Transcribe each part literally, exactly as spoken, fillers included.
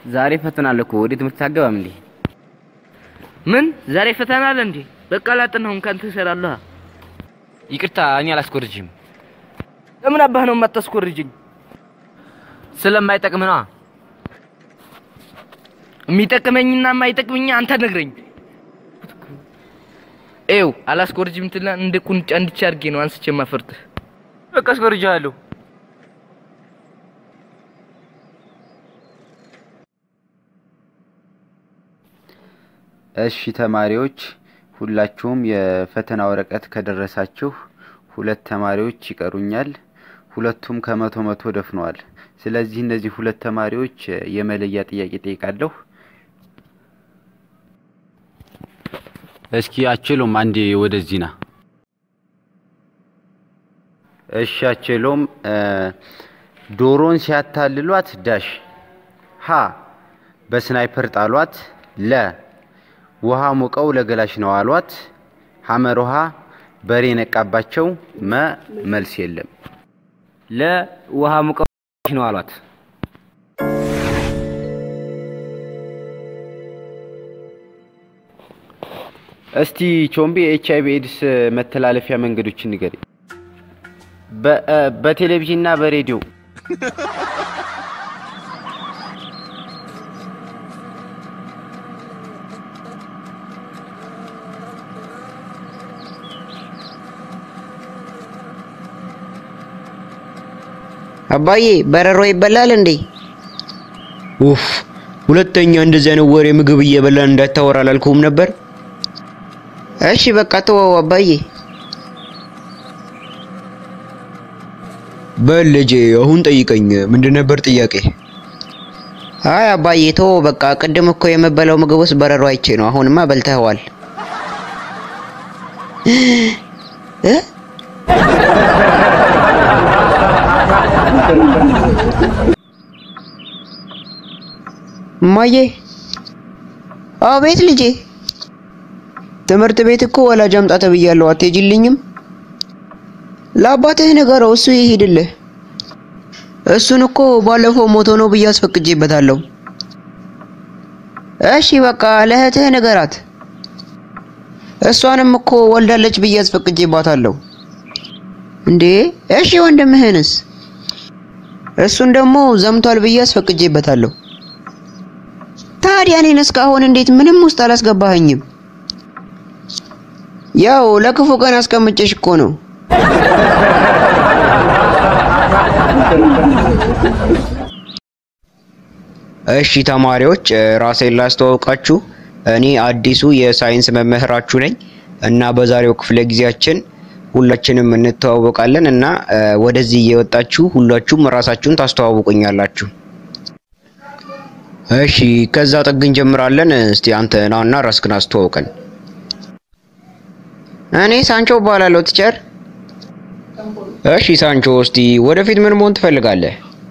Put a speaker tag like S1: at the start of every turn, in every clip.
S1: ዛሬ ፈተና አለ እኮ ወዴት ምትታገባም እንዴ? ምን ዛሬ ፈተና አለ እንዴ? በቃ ላጥናውን ካንተ ሰራለህ። ይቅርታ እኔ አላስቆርጅም። ለምን አባህ ነው የማታስቆርጅኝ? ስለማይጠቅም ነው። የሚጠቅመኝና የማይጠቅመኝ አንተ ነግረኝ። ኤው አላስቆርጅም ትላ እንደ ቁንጫ እንድቻርጌ ነው አንስቼ ማፈርጥህ። በቃ አስቆርጃለሁ።
S2: እሺ ተማሪዎች ሁላችሁም የፈተና ወረቀት ከደረሳችሁ ሁለት ተማሪዎች ይቀሩኛል። ሁለቱም ከመቶ መቶ ደፍነዋል። ስለዚህ እነዚህ ሁለት ተማሪዎች የመለያ ጥያቄ ጠይቃለሁ።
S3: እስኪ አችሎም አንዴ ወደዚህ ና።
S2: እሺ አችሎም ዶሮን ሲያታልሏት ዳሽ ሀ በስናይፐር ጣሏት ለ ውሃ ሞቀው ለገላሽ ነው አሏት ሐመር ውሃ በሬ ነቃባቸው መ መልስ የለም።
S1: ለ ውሃ ሞቀው ነው አሏት።
S2: እስቲ ቾምቢ ኤች አይ ቪ ኤድስ መተላለፊያ መንገዶችን ንገሪ። በቴሌቪዥንና በሬዲዮ
S4: አባዬ በረሮ ይበላል እንዴ? ኡፍ ሁለተኛ እንደዚህ ነው ወሬ ምግብ እየበላን እንዳታወራ አላልኩም ነበር? እሺ በቃ ተወው አባዬ። በልጄ አሁን ጠይቀኝ ምንድን ነበር ጥያቄ? አይ አባዬ ተወው በቃ ቅድም እኮ የመበላው ምግብ ውስጥ በረሮ አይቼ ነው አሁንማ በልተዋል። እ ማዬ አቤት ልጄ ትምህርት ቤት እኮ ወላጅ አምጣ ተብያለሁ አትሄጂልኝም? ለአባትህ ንገረው እሱ ይሄድልህ። እሱን እኮ ባለፈው ሞቶ ነው ብዬ አስፈቅጄበታለሁ። እሺ በቃ ለእህትህ ንገራት። እሷንም እኮ ወልዳለች ብዬ አስፈቅጄባታለሁ። እንዴ እሺ ወንድምህንስ? እሱን ደግሞ ዘምቷል ብዬ አስፈቅጄበታለሁ። ታዲያ እኔን እስካሁን እንዴት ምንም ውስጥ አላስገባኸኝም? ያው ለክፉ ቀን አስቀምጬሽ እኮ ነው። እሺ ተማሪዎች ራሴን ላስተዋውቃችሁ። እኔ አዲሱ የሳይንስ መምህራችሁ ነኝ እና በዛሬው ክፍለ ጊዜያችን ሁላችንም እንተዋወቃለን እና ወደዚህ እየወጣችሁ ሁላችሁም ራሳችሁን ታስተዋውቁኛላችሁ። እሺ ከዛ ጠግን ጀምራለን። እስቲ አንተ ናና ራስክን አስተዋውቀን። እኔ ሳንቾ ባላለው ቲቸር። እሺ ሳንቾ እስቲ ወደፊት ምን መሆን ትፈልጋለህ?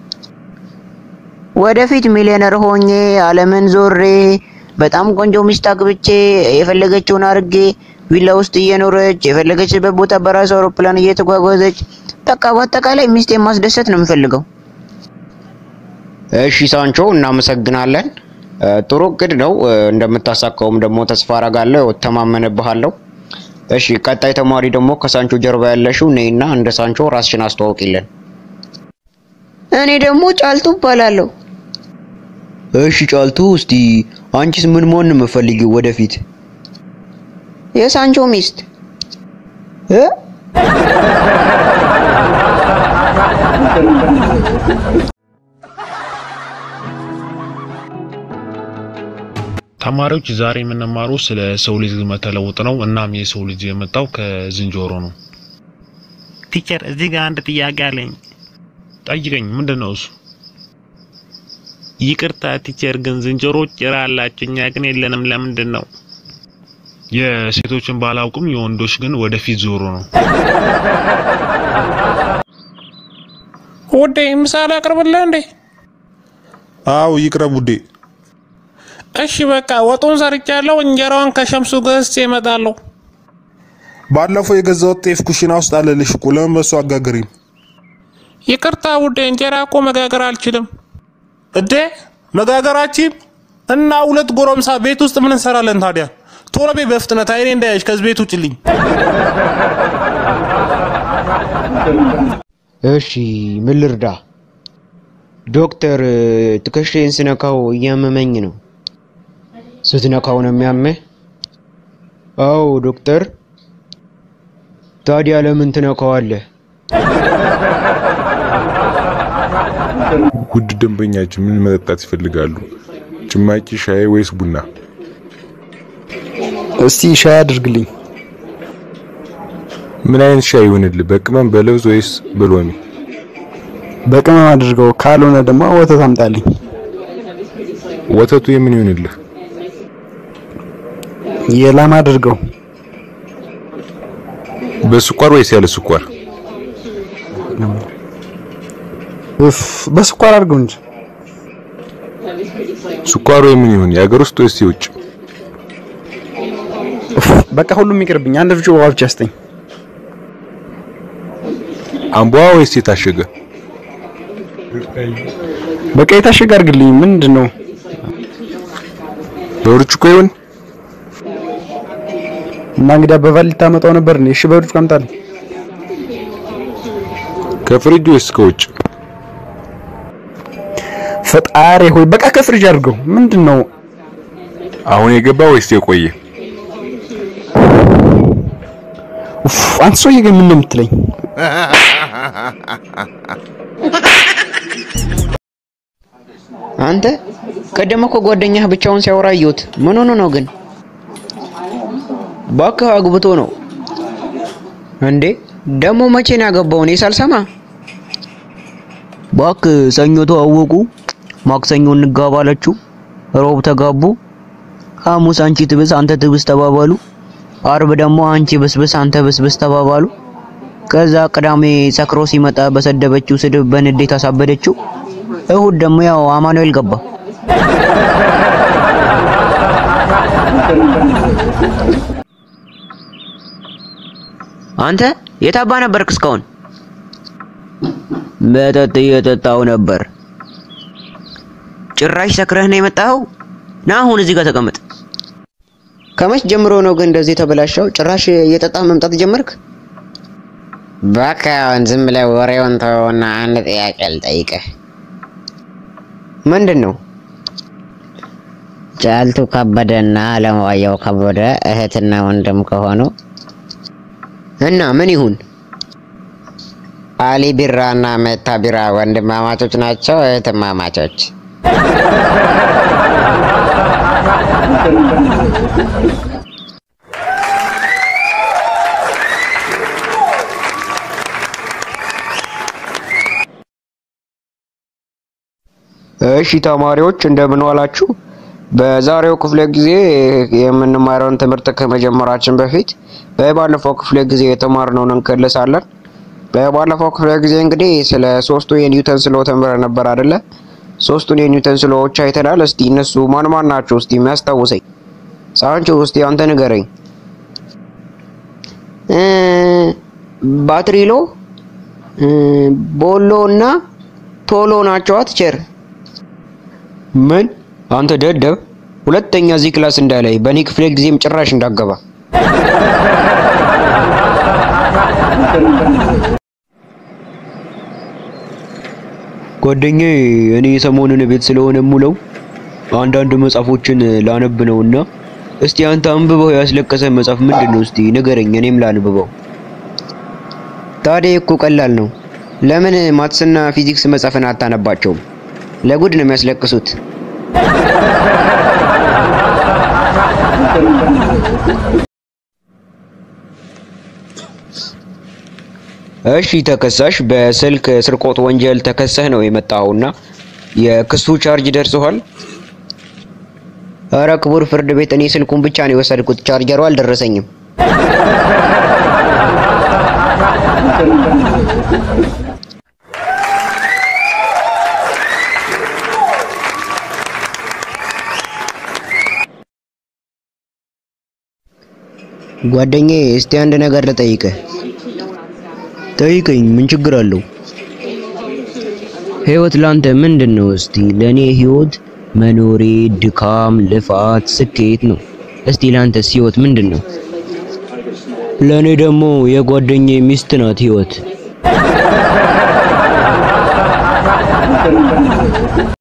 S4: ወደፊት ሚሊዮነር ሆኜ ዓለምን ዞሬ በጣም ቆንጆ ሚስት አግብቼ የፈለገችውን አርጌ ቪላ ውስጥ እየኖረች የፈለገችበት ቦታ በራሷ አውሮፕላን እየተጓጓዘች በቃ በአጠቃላይ ሚስቴን ማስደሰት ነው የምፈልገው። እሺ ሳንቾ እናመሰግናለን። ጥሩ እቅድ ነው እንደምታሳካውም ደግሞ ተስፋ አደርጋለሁ ተማመነብሃለሁ። እሺ ቀጣይ ተማሪ ደግሞ ከሳንቾ ጀርባ ያለሽው ነይና እንደ ሳንቾ ራስሽን አስተዋውቂልን። እኔ ደግሞ ጫልቱ እባላለሁ። እሺ ጫልቱ እስቲ አንቺስ ምን መሆን ነው የምትፈልጊው ወደፊት? የሳንቾ ሚስት እ
S5: ተማሪዎች ዛሬ የምንማረው ስለ ሰው ልጅ መተለወጥ ነው። እናም የሰው ልጅ የመጣው ከዝንጀሮ ነው።
S6: ቲቸር እዚህ ጋር አንድ ጥያቄ አለኝ።
S5: ጠይቀኝ። ምንድነው እሱ?
S6: ይቅርታ ቲቸር ግን ዝንጀሮች ጭራ አላቸው እኛ ግን የለንም ለምንድን ነው?
S5: የሴቶችን ባላውቅም የወንዶች ግን ወደፊት ዞሮ ነው።
S7: ውዴ ምሳሌ አቅርብልህ እንዴ?
S8: አው ይቅረብ ውዴ።
S7: እሺ በቃ ወጡን ሰርቻለሁ እንጀራውን ከሸምሱ ገዝቼ እመጣለሁ።
S8: ባለፈው የገዛው ጤፍ ኩሽና ውስጥ አለልሽ እኮ ለምን በሱ አጋገሪም?
S7: ይቅርታ ውዴ እንጀራ እኮ መጋገር አልችልም። እዴ መጋገራችን እና ሁለት ጎረምሳ ቤት ውስጥ ምን እንሰራለን ታዲያ? ቶሎ ቤት በፍጥነት አይኔ እንዳይሽ ከዚህ ቤት ውጭልኝ።
S4: እሺ ምን ልርዳ? ዶክተር ትከሻዬን ስነካው እያመመኝ ነው። ስትነካው ነው የሚያመህ? አዎ ዶክተር። ታዲያ ለምን ትነካዋለህ?
S8: ውድ ደንበኛችን ምን መጠጣት ይፈልጋሉ? ጭማቂ፣ ሻይ ወይስ ቡና?
S9: እስቲ ሻይ አድርግልኝ።
S8: ምን አይነት ሻይ ይሆንልህ? በቅመም በለውዝ ወይስ በሎሚ?
S9: በቅመም አድርገው፣ ካልሆነ ደግሞ ወተት አምጣልኝ።
S8: ወተቱ የምን ይሆንልህ?
S9: የላም አድርገው።
S8: በስኳር ወይስ ያለ ስኳር?
S9: እፍ በስኳር አድርገው እንጂ።
S8: ስኳሩ የምን ይሁን? የሀገር ውስጥ ወይስ የውጭ?
S9: በቃ ሁሉም ይቅርብኝ። አንድ ብቻ ውሃ ብቻ አስጠኝ።
S8: አምቧ ወይስ የታሸገ?
S9: በቃ የታሸገ አድርግልኝ። ምንድነው?
S8: በብርጭቆ ይሁን?
S9: እና እንግዲህ በቫሊ ታመጣው ነበር ነው? እሺ በብርጭቆ አምጣልኝ።
S8: ከፍሪጅ ወይስ ከውጭ?
S9: ፈጣሪ ሆይ በቃ ከፍሪጅ አድርገው። ምንድነው?
S8: አሁን የገባ ወይስ የቆየ? ኡፍ
S9: አንተ ሰውዬ ግን ምን ነው የምትለኝ?
S4: አንተ ቀደም እኮ ጓደኛህ ብቻውን ሲያወራ አየሁት። ምን ሆኖ ነው ግን? ባካ አግብቶ ነው እንዴ? ደሞ መቼ ነው ያገባው? እኔ ሳልሰማ። ባክ ሰኞ ተዋወቁ፣ ማክሰኞ እንጋባላችሁ፣ ሮብ ተጋቡ፣ ሐሙስ አንቺ ትብስ አንተ ትብስ ተባባሉ፣ አርብ ደግሞ አንቺ ብስብስ አንተ ብስብስ ተባባሉ። ከዛ ቅዳሜ ሰክሮ ሲመጣ በሰደበችው ስድብ በንዴት አሳበደችው። እሁድ ደግሞ ያው አማኑኤል ገባ። አንተ የታባ ነበርክ እስካሁን? መጠጥ እየጠጣው ነበር። ጭራሽ ሰክረህ ነው የመጣው? ና አሁን እዚህ ጋር ተቀመጥ። ከመች ጀምሮ ነው ግን እንደዚህ ተበላሻው? ጭራሽ እየጠጣህ መምጣት ጀመርክ?
S10: በቃ ዝም ብለህ ወሬውን ተውና አንድ ጥያቄ ልጠይቅህ።
S4: ምንድነው?
S10: ጫልቱ ከበደና አለማየሁ ከበደ እህትና ወንድም ከሆኑ
S4: እና ምን ይሁን?
S10: አሊ ቢራና መታ ቢራ ወንድማማቾች ናቸው እህትማማቾች?
S4: እሺ ተማሪዎች እንደምን ዋላችሁ? በዛሬው ክፍለ ጊዜ የምንማረውን ትምህርት ከመጀመራችን በፊት በባለፈው ክፍለ ጊዜ የተማርነውን እንከለሳለን። በባለፈው ክፍለ ጊዜ እንግዲህ ስለ ሶስቱ የኒውተን ስሎ ተምረን ነበር አይደለ? ሶስቱን የኒውተን ስሎዎች አይተናል። እስቲ እነሱ ማን ማን ናቸው? እስቲ የሚያስታውሰኝ ሳንቾ፣ እስቲ አንተ ንገረኝ። እ ባትሪ ሎ፣ ቦሎ እና ቶሎ ናቸው አትቸር። ምን አንተ ደደብ፣ ሁለተኛ እዚህ ክላስ እንዳላይ በእኔ ክፍለ ጊዜም ጭራሽ እንዳገባ። ጓደኛዬ እኔ ሰሞኑን ቤት ስለሆነ ሙለው አንዳንድ መጽሐፎችን ላነብ ነውና እስቲ አንተ አንብበው ያስለቀሰ መጽሐፍ ምንድነው? እስቲ ንገረኝ እኔም ላንብበው። ታዲያ እኮ ቀላል ነው። ለምን ማትስና ፊዚክስ መጽሐፍን አታነባቸውም? ለጉድ ነው የሚያስለቅሱት። እሺ ተከሳሽ በስልክ ስርቆት ወንጀል ተከሰህ ነው የመጣውና የክሱ ቻርጅ ደርሶሃል? ኧረ ክቡር ፍርድ ቤት እኔ ስልኩን ብቻ ነው የወሰድኩት፣ ቻርጀሩ አልደረሰኝም። ጓደኛዬ እስቲ አንድ ነገር ልጠይቅህ። ጠይቀኝ፣ ምን ችግር አለው? ህይወት ላንተ ምንድነው? እስቲ ለኔ ህይወት
S11: መኖሬ ድካም፣ ልፋት፣ ስኬት ነው። እስቲ ላንተስ ህይወት ምንድነው? ለኔ ደግሞ የጓደኛዬ ሚስት ናት ህይወት።